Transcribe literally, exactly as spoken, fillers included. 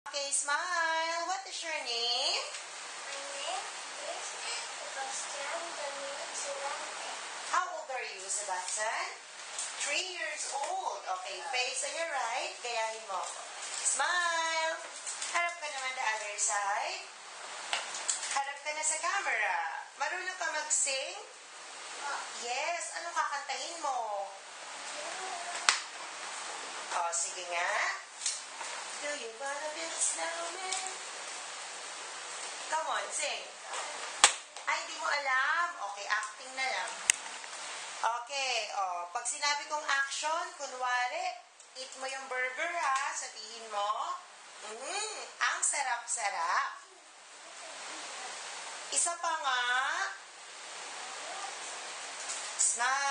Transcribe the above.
Okay, smile. What is your name? My name is Sebastian, Dominic, Solante. How old are you, Sebastian? Three years old. Okay, face on your right. Gayahin mo. Smile. Harap ka naman the other side. Harap ka na sa camera. Marunong ka mag-sing? Yes. Ano kakantahin mo? Oh, sige nga. Do you wanna be a snowman? Come on, sing. Ay, hindi mo alam. Okay, acting na lang. Okay, oh, pag sinabi kong action, kunwari, eat mo yung burger ha, sabihin mo, mmm, ang sarap-sarap. Isa pa nga, smile.